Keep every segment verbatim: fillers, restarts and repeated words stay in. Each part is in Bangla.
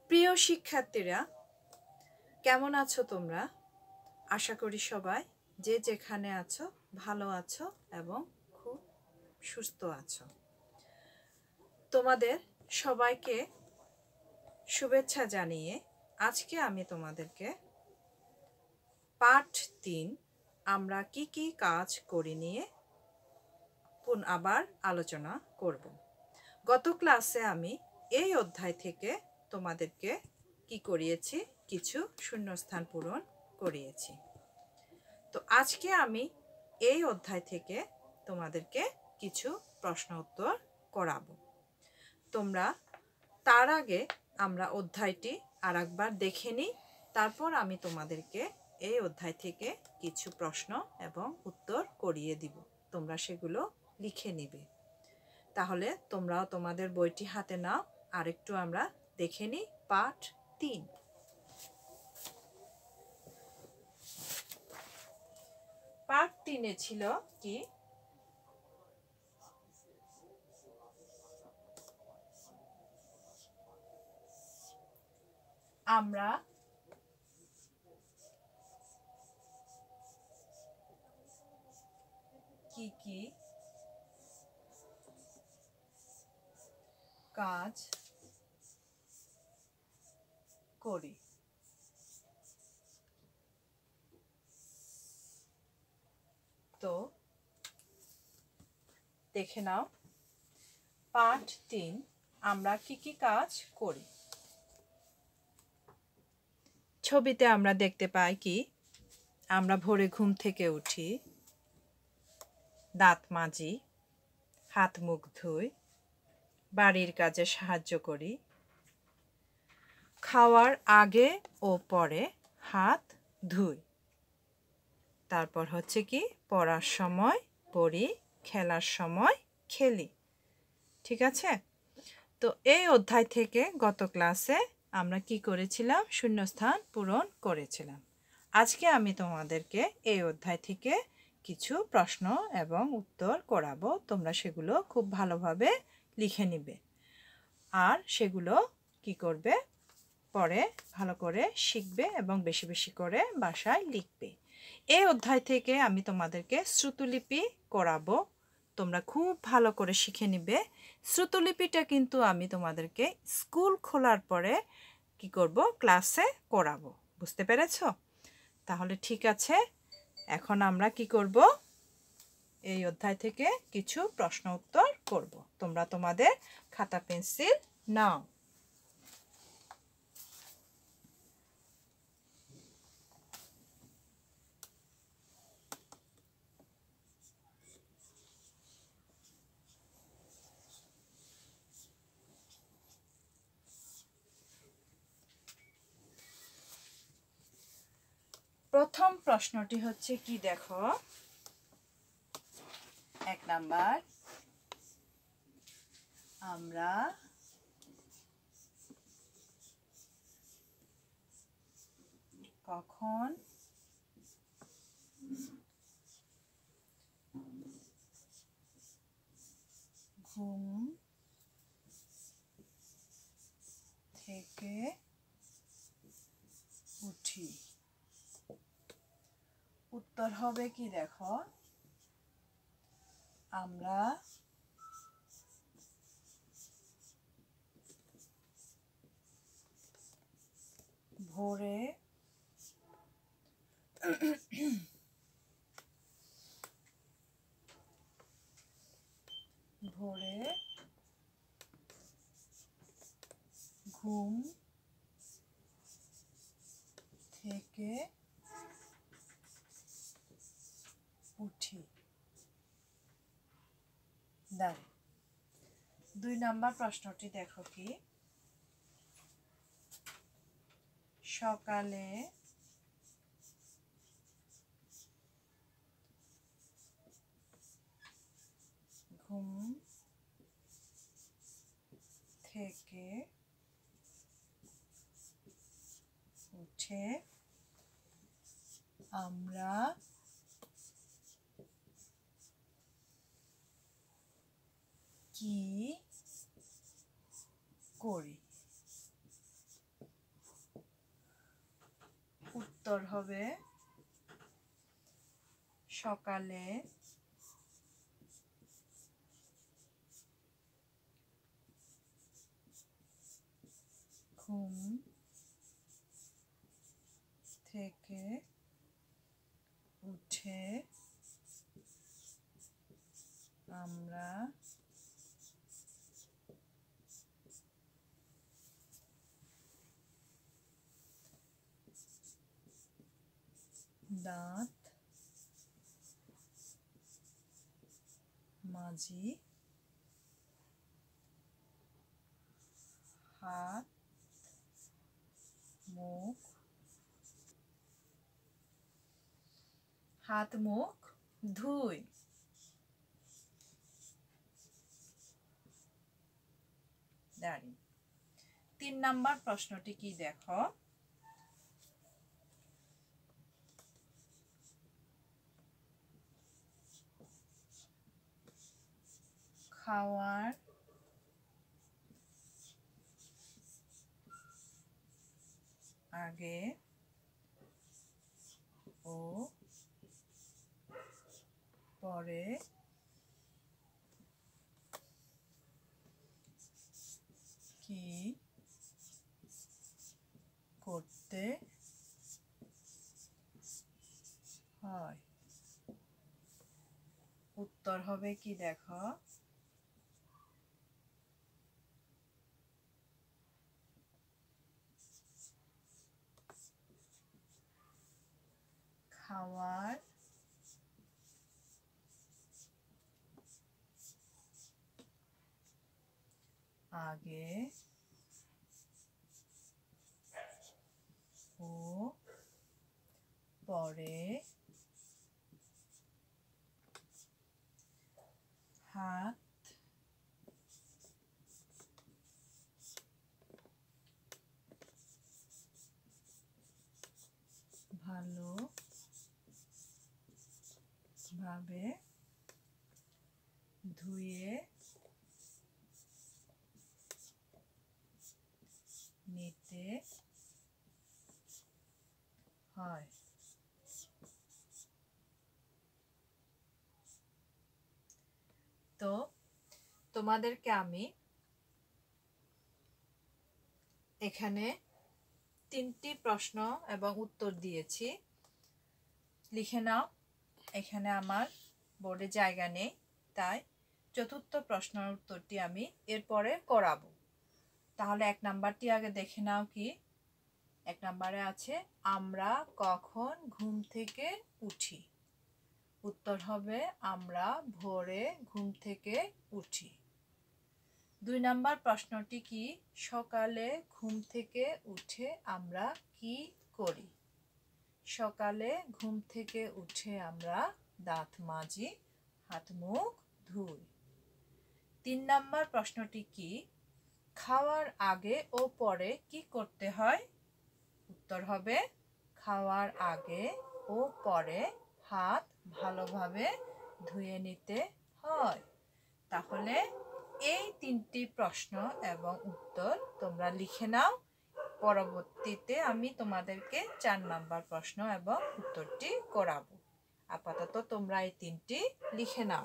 প্রিয় শিক্ষার্থীরা, কেমন আছো তোমরা? আশা করি সবাই যে যেখানে আছো ভালো আছো এবং খুব সুস্থ আছো। তোমাদের সবাইকে শুভেচ্ছা জানিয়ে আজকে আমি তোমাদেরকে পাঠ তিন আমরা কি কি কাজ করি নিয়ে পুন আবার আলোচনা করব। গত ক্লাসে আমি এই অধ্যায় থেকে তোমাদেরকে কি করিয়েছি, কিছু শূন্যস্থান পূরণ করিয়েছি। তো আজকে আমি এই অধ্যায় থেকে তোমাদেরকে কিছু প্রশ্ন উত্তর করাবো। তোমরা তার আগে আমরা অধ্যায়টি আরেকবার দেখে নিই, তারপর আমি তোমাদেরকে এই অধ্যায় থেকে কিছু প্রশ্ন এবং উত্তর করিয়ে দিব। তোমরা সেগুলো লিখে নিবে। তাহলে তোমরাও তোমাদের বইটি হাতে নাও, আরেকটু আমরা দেখে নিই পাঠ তিন। পাঠ তিনে ছিল কি, আমরা কি কি কাজ করি। তো দেখে নাও পাঠ তিন, আমরা কি কি কাজ করি। ছবিতে আমরা দেখতে পাই কি, আমরা ভোরে ঘুম থেকে উঠি, দাঁত মাজি, হাত মুখ ধুই, বাড়ির কাজে সাহায্য করি, খাওয়ার আগে ও পরে হাত ধুই, তারপর হচ্ছে কি পড়ার সময় পড়ি, খেলার সময় খেলি। ঠিক আছে? তো এই অধ্যায় থেকে গত ক্লাসে আমরা কি করেছিলাম, শূন্যস্থান পূরণ করেছিলাম। আজকে আমি তোমাদেরকে এই অধ্যায় থেকে কিছু প্রশ্ন এবং উত্তর করাবো। তোমরা সেগুলো খুব ভালোভাবে লিখে নিবে আর সেগুলো কি করবে, পরে ভালো করে শিখবে এবং বেশি বেশি করে বাসায় লিখবে। এই অধ্যায় থেকে আমি তোমাদেরকে শ্রুতলিপি করাবো, তোমরা খুব ভালো করে শিখে নিবে। শ্রুতলিপিটা কিন্তু আমি তোমাদেরকে স্কুল খোলার পরে কি করব, ক্লাসে করাবো। বুঝতে পেরেছো? তাহলে ঠিক আছে, এখন আমরা কি করব, এই অধ্যায় থেকে কিছু প্রশ্ন উত্তর করব। তোমরা তোমাদের খাতা পেন্সিল নাও। প্রথম প্রশ্নটি হচ্ছে কি, দেখো এক নাম্বার, আমরা কখন ঘুম থেকে উঠি? উত্তর হবে কি, দেখো আমরা ভোরে ভোরে ঘুম থেকে উঠি। দাঁড়ে দুই নাম্বার প্রশ্নটি দেখো কি, সকালে ঘুম থেকে উঠে আমরা কি করি? উত্তর হবে সকালে ঘুম থেকে উঠে আমরা দাঁত মাজি হাত মুখ হাত মুখ ধুই। দাঁড়ি তিন নাম্বার প্রশ্নটি কি দেখো, খাওয়ার আগে ও পরে কি করতে হয়? উত্তর হবে কি দেখো, খাওয়ার আগে ও পরে হাত ভালো ভাবে ধুয়ে নিতে হয়। তো তোমাদেরকে আমি এখানে তিনটি প্রশ্ন এবং উত্তর দিয়েছি, লিখে নাও। এখানে আমার বোর্ডে জায়গা নেই, তাই চতুর্থ প্রশ্নের উত্তরটি আমি এরপরে করাবো। তাহলে এক নাম্বারটি আগে দেখে নাও কি। এক নাম্বারে আছে আমরা কখন ঘুম থেকে উঠি। উত্তর হবে আমরা ভোরে ঘুম থেকে উঠি। দুই নাম্বার প্রশ্নটি কি, সকালে ঘুম থেকে উঠে আমরা কি করি? সকালে ঘুম থেকে উঠে আমরা দাঁত মাজি হাত মুখ ধুই। তিন নাম্বার প্রশ্নটি কি, খাওয়ার আগে ও পরে কি করতে হয়? উত্তর হবে খাওয়ার আগে ও পরে হাত ভালোভাবে ধুয়ে নিতে হয়। তাহলে এই তিনটি প্রশ্ন এবং উত্তর তোমরা লিখে নাও। পরবর্তীতে আমি তোমাদেরকে চার নাম্বার প্রশ্ন এবং উত্তরটি করাবো। আপাতত তোমরা এই তিনটি লিখে নাও।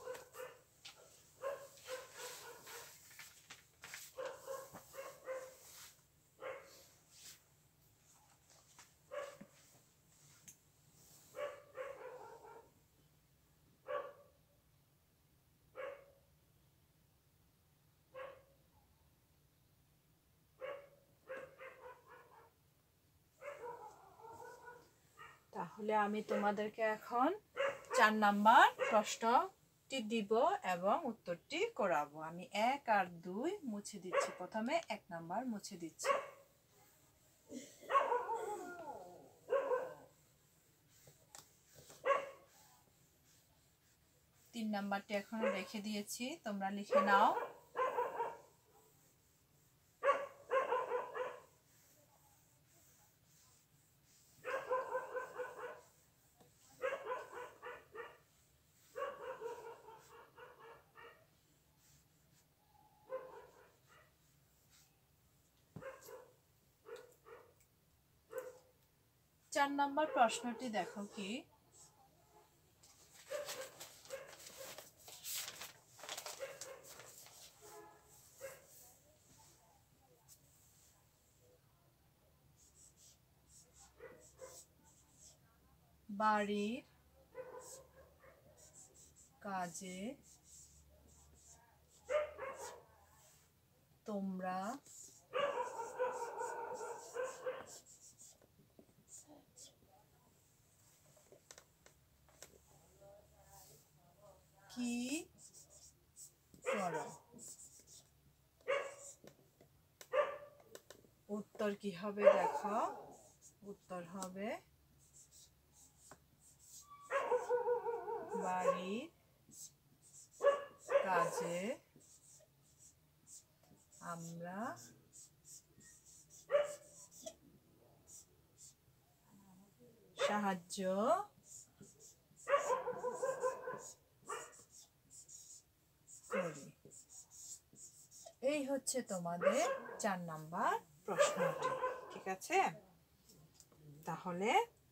তাহলে আমি তোমাদেরকে এখন চার নাম্বার প্রশ্নটি দিব এবং উত্তরটি করাবো। আমি এক আর দুই মুছে দিচ্ছি। প্রথমে এক নাম্বার মুছে দিচ্ছি। তিন নাম্বারটি এখনো রেখে দিয়েছি, তোমরা লিখে নাও। চার নম্বর প্রশ্নটি দেখো কি, বাড়ির কাজে তোমরা কি করো? উত্তর কি হবে দেখো, উত্তর হবে বাড়ির কাজে আমরা সাহায্য করি। এই হচ্ছে তোমাদের চার নাম্বার প্রশ্নটি, ঠিক আছে? তাহলে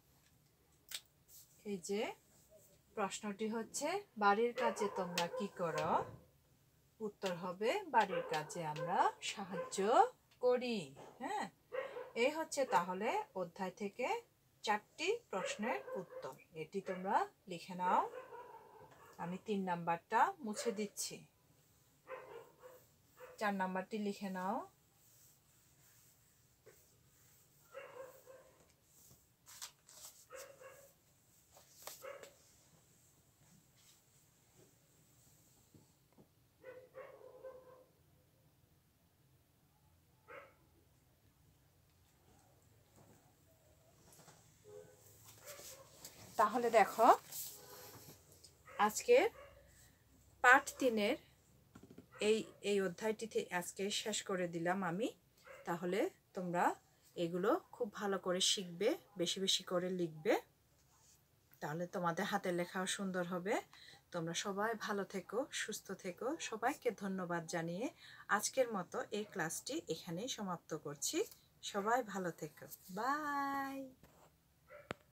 এই যে প্রশ্নটি হচ্ছে বাড়ির কাজে তোমরা কি করো, উত্তর হবে বাড়ির কাজে আমরা সাহায্য করি। হ্যাঁ, এই হচ্ছে তাহলে অধ্যায় থেকে চারটি প্রশ্নের উত্তর। এটি তোমরা লিখে নাও। আমি তিন নাম্বারটা মুছে দিচ্ছি, চার নাম্বারটি লিখে নাও। তাহলে দেখো আজকের পাঠ তিনের এই এই অধ্যায়টি আজকে শেষ করে দিলাম আমি। তাহলে তোমরা এগুলো খুব ভালো করে শিখবে, বেশি বেশি করে লিখবে, তাহলে তোমাদের হাতের লেখাও সুন্দর হবে। তোমরা সবাই ভালো থেকো, সুস্থ থেকো। সবাইকে ধন্যবাদ জানিয়ে আজকের মতো এই ক্লাসটি এখানেই সমাপ্ত করছি। সবাই ভালো থেকো, বাই।